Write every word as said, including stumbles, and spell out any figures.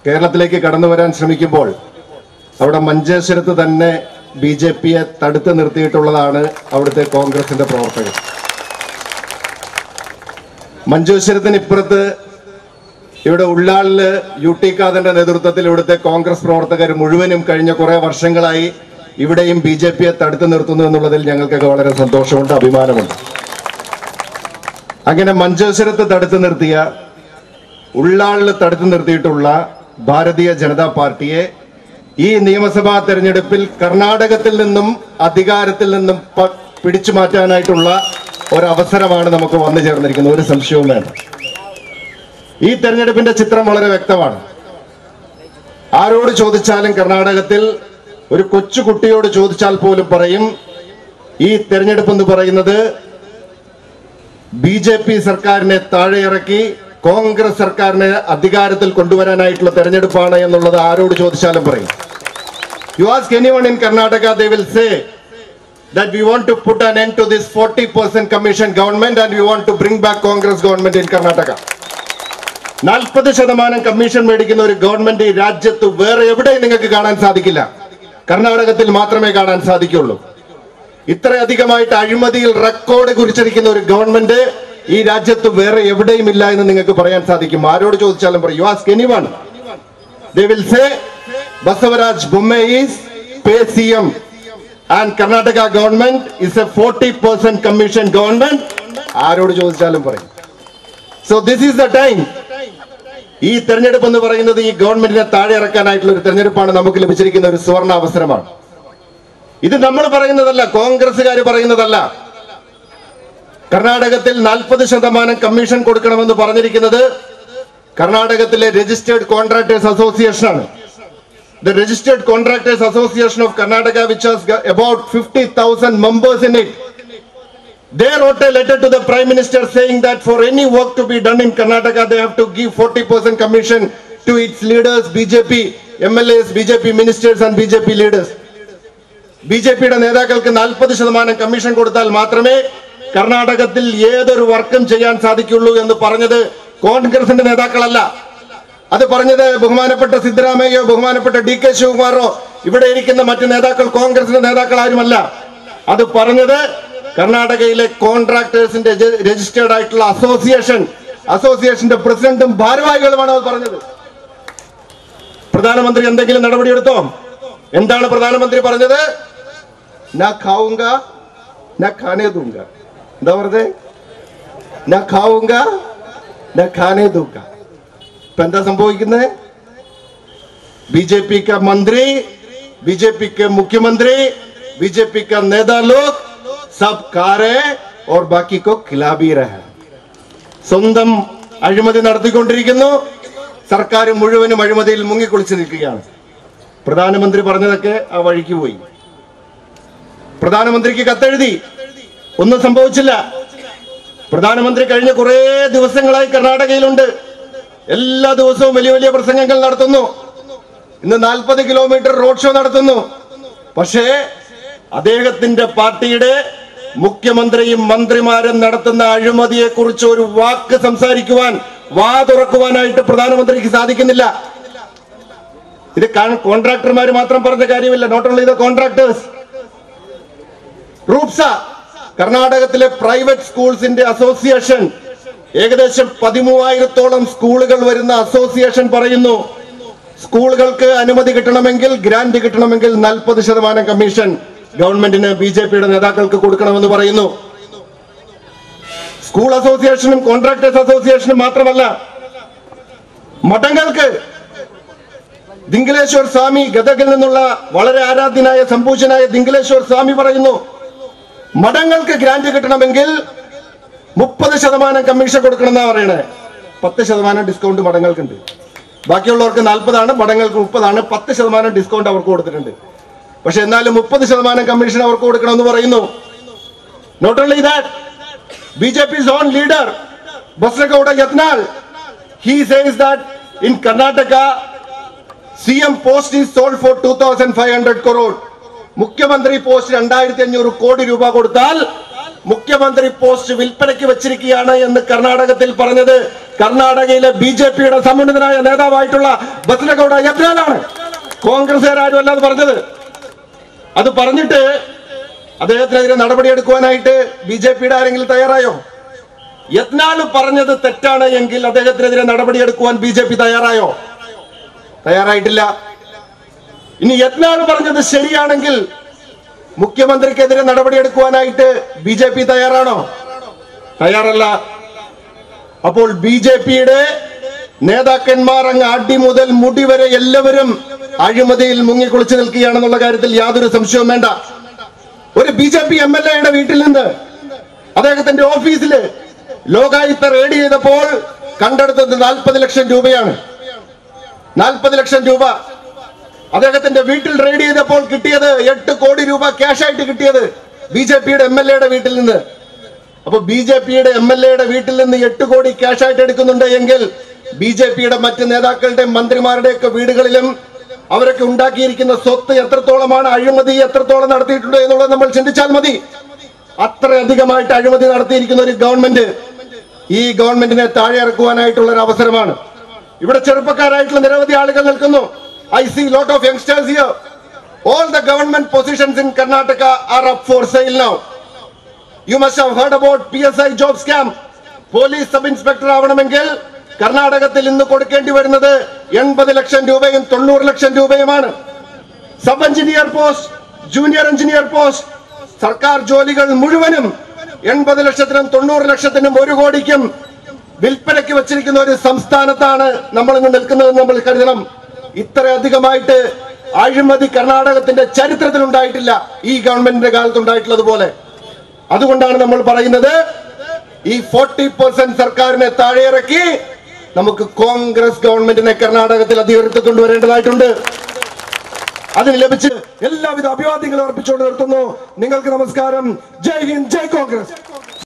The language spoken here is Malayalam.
കേരളത്തിലേക്ക് കടന്നു വരാൻ ശ്രമിക്കുമ്പോൾ അവിടെ മഞ്ചേശ്വരത്ത് തന്നെ ബി ജെ പിയെ തടുത്തു നിർത്തിയിട്ടുള്ളതാണ് അവിടുത്തെ കോൺഗ്രസിന്റെ പ്രവർത്തകർ. മഞ്ചേശ്വരത്തിന് ഇപ്പുറത്ത് ഇവിടെ ഉള്ളാളില് യു ടി ഖാദറിന്റെ നേതൃത്വത്തിൽ ഇവിടുത്തെ കോൺഗ്രസ് പ്രവർത്തകർ മുഴുവനും കഴിഞ്ഞ കുറെ വർഷങ്ങളായി ഇവിടെയും ബി ജെ പിയെ തടുത്തു നിർത്തുന്നു എന്നുള്ളതിൽ ഞങ്ങൾക്കൊക്കെ വളരെ സന്തോഷമുണ്ട്, അഭിമാനമുണ്ട്. അങ്ങനെ മഞ്ചേശ്വരത്ത് തടുത്തു നിർത്തിയ, ഉള്ളാളിൽ തടുത്തു നിർത്തിയിട്ടുള്ള ഭാരതീയ ജനതാ പാർട്ടിയെ ഈ നിയമസഭാ തെരഞ്ഞെടുപ്പിൽ കർണാടകത്തിൽ നിന്നും അധികാരത്തിൽ നിന്നും പിടിച്ചു മാറ്റാനായിട്ടുള്ള ഒരവസരമാണ് നമുക്ക് വന്നു ചേർന്നിരിക്കുന്നത്. ഒരു സംശയവും വേണ്ട. ഈ തെരഞ്ഞെടുപ്പിന്റെ ചിത്രം വളരെ വ്യക്തമാണ്. ആരോട് ചോദിച്ചാലും കർണാടകത്തിൽ ഒരു കൊച്ചുകുട്ടിയോട് ചോദിച്ചാൽ പോലും പറയും ഈ തെരഞ്ഞെടുപ്പ് എന്ന് പറയുന്നത് ബി ജെ പി സർക്കാരിനെ താഴെ ഇറക്കി കോൺഗ്രസ് സർക്കാരിനെ അധികാരത്തിൽ കൊണ്ടുവരാനായിട്ടുള്ള തെരഞ്ഞെടുപ്പാണ് എന്നുള്ളത് ആരോട് ചോദിച്ചാലും പറയും. You ask anyone in Karnataka, they will say that we want to put an end to this forty percent commission government and we want to bring back Congress government in Karnataka. നാൽപ്പത് ശതമാനം കമ്മീഷൻ മേടിക്കുന്ന ഒരു ഗവൺമെന്റ് ഈ രാജ്യത്ത് വേറെ എവിടെയും നിങ്ങൾക്ക് കാണാൻ സാധിക്കില്ല. കർണാടകത്തിൽ മാത്രമേ കാണാൻ സാധിക്കുള്ളൂ. ഇത്രയധികമായിട്ട് അഴിമതിയിൽ റെക്കോർഡ് കുറിച്ചിരിക്കുന്ന ഒരു ഗവൺമെന്റ് ഈ രാജ്യത്ത് വേറെ എവിടെയും ഇല്ല എന്ന് നിങ്ങൾക്ക് പറയാൻ സാധിക്കും. ആരോട് ചോദിച്ചാലും പറയും. You ask anyone, they will say Basavaraj Bomme is pay C M and Karnataka government is a forty percent commission government. ആരോട് ചോദിച്ചാലും പറയും. So this is the time. ഈ തെരഞ്ഞെടുപ്പ് എന്ന് പറയുന്നത് ഈ ഗവൺമെന്റിനെ താഴെ ഇറക്കാനായിട്ടുള്ള ഒരു തെരഞ്ഞെടുപ്പാണ് നമുക്ക് ലഭിച്ചിരിക്കുന്ന ഒരു സുവർണ അവസരമാണ്. ഇത് നമ്മൾ പറയുന്നതല്ല, കോൺഗ്രസുകാർ പറയുന്നതല്ല. കർണാടകത്തിൽ നാൽപ്പത് ശതമാനം കമ്മീഷൻ കൊടുക്കണമെന്ന് പറഞ്ഞിരിക്കുന്നത് കർണാടകത്തിലെ രജിസ്റ്റേർഡ് കോൺട്രാക്ടേഴ്സ് അസോസിയേഷൻ ആണ്. The Registered Contractors Association of Karnataka, which has got about fifty thousand members in it, they wrote a letter to the Prime Minister saying that for any work to be done in Karnataka, they have to give forty percent commission to its leaders, B J P M L As, B J P ministers and B J P leaders. B J P യുടെ നേതാക്കൾക്ക് നാൽപ്പത് ശതമാനം കമ്മീഷൻ കൊടുത്താൽ മാത്രമേ കർണാടകത്തിൽ ഏതൊരു വർക്കും ചെയ്യാൻ സാധിക്കുള്ളൂ എന്ന് പറഞ്ഞത് കോൺഗ്രസിന്റെ നേതാക്കളല്ല. അത് പറഞ്ഞത് ബഹുമാനപ്പെട്ട സിദ്ധരാമയ്യോ ബഹുമാനപ്പെട്ട ഡി കെ ശിവകുമാറോ ഇവിടെ ഇരിക്കുന്ന മറ്റു നേതാക്കൾ കോൺഗ്രസിന്റെ നേതാക്കൾ ആരുമല്ല. അത് പറഞ്ഞത് കർണാടകയിലെ കോൺട്രാക്ടേഴ്സിന്റെ രജിസ്റ്റേർഡ് ആയിട്ടുള്ള അസോസിയേഷൻ അസോസിയേഷന്റെ പ്രസിഡന്റും ഭാരവാഹികളുമാണ് അത് പറഞ്ഞത്. പ്രധാനമന്ത്രി എന്തെങ്കിലും നടപടിയെടുത്തോ? എന്താണ് പ്രധാനമന്ത്രി പറഞ്ഞത്? നാ ഖാവുങ്ക നാ ഖാനേ ദൂങ്ക. എന്താ പറഞ്ഞത്? നാ ഖാവുങ്ക നാ ഖാനേ ദൂങ്ക. ഇപ്പൊ എന്താ സംഭവിക്കുന്നത്? ബി ജെ പി का मंत्री, बीजेपी के मुख्यमंत्री, बीजेपी का नेता लोग सब खा रहे और बाकी को खिला भी रहे. സ്വന്തം അഴിമതി നടത്തിക്കൊണ്ടിരിക്കുന്നു. സർക്കാർ മുഴുവനും അഴിമതിയിൽ മുങ്ങിക്കുളിച്ചു നിൽക്കുകയാണ്. പ്രധാനമന്ത്രി പറഞ്ഞതൊക്കെ ആ വഴിക്ക് പോയി. പ്രധാനമന്ത്രിക്ക് കത്തെഴുതി, ഒന്നും സംഭവിച്ചില്ല. പ്രധാനമന്ത്രി കഴിഞ്ഞ കുറെ ദിവസങ്ങളായി കർണാടകയിലുണ്ട്. എല്ലാ ദിവസവും വലിയ വലിയ പ്രസംഗങ്ങൾ നടത്തുന്നു. ഇന്ന് നാൽപ്പത് കിലോമീറ്റർ റോഡ് ഷോ നടത്തുന്നു. പക്ഷേ അദ്ദേഹത്തിന്റെ പാർട്ടിയുടെ മുഖ്യമന്ത്രിയും മന്ത്രിമാരും നടത്തുന്ന അഴിമതിയെ കുറിച്ച് ഒരു വാക്ക് സംസാരിക്കുവാൻ, വാ തുറക്കുവാനായിട്ട് പ്രധാനമന്ത്രിക്ക് സാധിക്കുന്നില്ല. ഇത് കോൺട്രാക്ടർമാർ മാത്രം പറഞ്ഞ കാര്യമില്ല. Not only the contractors. RUPSA, കർണാടകത്തിലെ പ്രൈവറ്റ് സ്കൂൾസിന്റെ അസോസിയേഷൻ, ഏകദേശം പതിമൂവായിരത്തോളം സ്കൂളുകൾ വരുന്ന അസോസിയേഷൻ പറയുന്നു സ്കൂളുകൾക്ക് അനുമതി കിട്ടണമെങ്കിൽ, ഗ്രാന്റ് കിട്ടണമെങ്കിൽ നാൽപ്പത് ശതമാനം കമ്മീഷൻ ഗവൺമെന്റിന് ബി ജെ പിയുടെ നേതാക്കൾക്ക് കൊടുക്കണമെന്ന് പറയുന്നു. സ്കൂൾ അസോസിയേഷനും കോൺട്രാക്ടേഴ്സ് അസോസിയേഷനും മാത്രമല്ല, മഠങ്ങൾക്ക്, ദിംഗലേശ്വർ സ്വാമി ഗദഗിൽ നിന്നുള്ള വളരെ ആരാധ്യനായ സംപൂജനായ ദിംഗലേശ്വർ സ്വാമി പറയുന്നു മഠങ്ങൾക്ക് ഗ്രാന്റ് കിട്ടണമെങ്കിൽ മുപ്പത് ശതമാനം കമ്മീഷൻ കൊടുക്കണം എന്നാ പറയണേ. പത്ത് ശതമാനം ഡിസ്കൗണ്ട് മഠങ്ങൾക്കുണ്ട്. ബാക്കിയുള്ളവർക്ക് നാൽപ്പതാണ്, മഠങ്ങൾക്ക് മുപ്പതാണ്. പത്ത് ശതമാനം ഡിസ്കൗണ്ട് അവർക്ക് കൊടുത്തിട്ടുണ്ട്. പക്ഷെ എന്നാലും മുപ്പത് ശതമാനം കമ്മീഷൻ അവർക്ക് കൊടുക്കണമെന്ന് പറയുന്നു. Not only that, B J P's own leader Basragowda Yatnal, he says that in Karnataka C M post is sold for two thousand five hundred crore. മുഖ്യമന്ത്രി പോസ്റ്റ് രണ്ടായിരത്തി അഞ്ഞൂറ് കോടി രൂപ കൊടുത്താൽ മുഖ്യമന്ത്രി പോസ്റ്റ് വിൽപ്പനയ്ക്ക് വെച്ചിരിക്കുകയാണ് എന്ന് കർണാടകത്തിൽ പറഞ്ഞത് കർണാടകയിലെ ബി ജെ പിയുടെ സമുന്നതനായ നേതാവായിട്ടുള്ള ബസനഗൌഡ യത്നാലാണ്. കോൺഗ്രസ്സുകാരും അല്ലാതെ പറഞ്ഞത്. അത് പറഞ്ഞിട്ട് അദ്ദേഹത്തിനെതിരെ നടപടിയെടുക്കുവാനായിട്ട് ബി ജെ പിയുടെ ആരെങ്കിലും തയ്യാറായോ? യത്നാൾ പറഞ്ഞത് തെറ്റാണ് എങ്കിൽ അദ്ദേഹത്തിനെതിരെ നടപടിയെടുക്കുവാൻ ബി ജെ പി തയ്യാറായോ? തയ്യാറായിട്ടില്ല. ഇനി യത്നാൾ പറഞ്ഞത് ശരിയാണെങ്കിൽ മുഖ്യമന്ത്രിക്കെതിരെ നടപടിയെടുക്കുവാനായിട്ട് ബി ജെ പി തയ്യാറാണോ? തയ്യാറല്ല. അപ്പോൾ ബി ജെ പിയുടെ നേതാക്കന്മാർ അങ്ങ് അടി മുതൽ മുടി വരെ എല്ലാവരും അഴിമതിയിൽ മുങ്ങിക്കുളിച്ചു നിൽക്കുകയാണെന്നുള്ള കാര്യത്തിൽ യാതൊരു സംശയവും വേണ്ട. ഒരു B J P M L എയുടെ വീട്ടിൽ നിന്ന് അദ്ദേഹത്തിന്റെ ഓഫീസില് ലോകായുക്ത റെയ്ഡ് ചെയ്തപ്പോൾ കണ്ടെടുത്തത് നാൽപ്പത് ലക്ഷം രൂപയാണ്. നാൽപ്പത് ലക്ഷം രൂപ അദ്ദേഹത്തിന്റെ വീട്ടിൽ റെയ്ഡ് ചെയ്തപ്പോൾ കിട്ടിയത് എട്ട് കോടി രൂപ ക്യാഷ് ആയിട്ട് കിട്ടിയത് ബി ജെ പിയുടെ എം എൽ എയുടെ വീട്ടിൽ നിന്ന്. അപ്പൊ ബി ജെ പിയുടെ എം എൽ എയുടെ വീട്ടിൽ നിന്ന് എട്ട് കോടി ക്യാഷ് ആയിട്ട് എടുക്കുന്നുണ്ട് എങ്കിൽ ബി ജെ പിയുടെ മറ്റ് നേതാക്കളുടെ മന്ത്രിമാരുടെ ഒക്കെ വീടുകളിലും അവരൊക്കെ ഉണ്ടാക്കിയിരിക്കുന്ന സ്വത്ത് എത്രത്തോളമാണ്, അഴിമതി എത്രത്തോളം നടത്തിയിട്ടുണ്ട് എന്നുള്ളത് നമ്മൾ ചിന്തിച്ചാൽ മതി. അത്രയധികമായിട്ട് അഴിമതി നടത്തിയിരിക്കുന്ന ഒരു ഗവൺമെന്റ് ഈ ഗവൺമെന്റിനെ താഴെ ഇറക്കുവാനായിട്ടുള്ള ഒരു അവസരമാണ്. ഇവിടെ ചെറുപ്പക്കാരായിട്ടുള്ള നിരവധി ആളുകൾ നിൽക്കുന്നു. I see lot of youngsters here. All the government positions in Karnataka are up for sale now. You must have heard about P S I job scam. Police sub inspector ആവണമെങ്കിൽ കർണാടകത്തിൽ ഇന്ന് കൊടുക്കേണ്ടി വരുന്നത് എൺപത് ലക്ഷം രൂപയും തൊണ്ണൂറ് ലക്ഷം രൂപയുമാണ്. Sub engineer post, junior engineer post, സർക്കാർ ജോലികൾ മുഴുവനും എൺപത് ലക്ഷത്തിനും തൊണ്ണൂറ് ലക്ഷത്തിനും ഒരു കോടിക്കും വിൽപ്പനയ്ക്ക് വെച്ചിരിക്കുന്ന ഒരു സംസ്ഥാനത്താണ് നമ്മൾ ഇന്ന് നിൽക്കുന്നതെന്ന് നമ്മൾ കരുതണം. ഇത്രയധികമായിട്ട് അഴിമതി കർണാടകത്തിന്റെ ചരിത്രത്തിൽ ഉണ്ടായിട്ടില്ല, ഈ ഗവൺമെന്റിന്റെ കാലത്ത് ഉണ്ടായിട്ടുള്ളതുപോലെ. അതുകൊണ്ടാണ് നമ്മൾ പറയുന്നത് ഈ ഫോർട്ടി പെർസെന്റ് സർക്കാരിനെ താഴെ ഇറക്കി നമുക്ക് കോൺഗ്രസ് ഗവൺമെന്റിനെ കർണാടകത്തിൽ അധികാരത്തിൽ കൊണ്ടുവരേണ്ടതായിട്ടുണ്ട്. അതിന് ലഭിച്ച് എല്ലാവിധ അഭിവാദ്യങ്ങളും അർപ്പിച്ചുകൊണ്ട് നിർത്തുന്നു. നിങ്ങൾക്ക് നമസ്കാരം. ജയ് ഹിന്ദ്, ജയ് കോൺഗ്രസ്.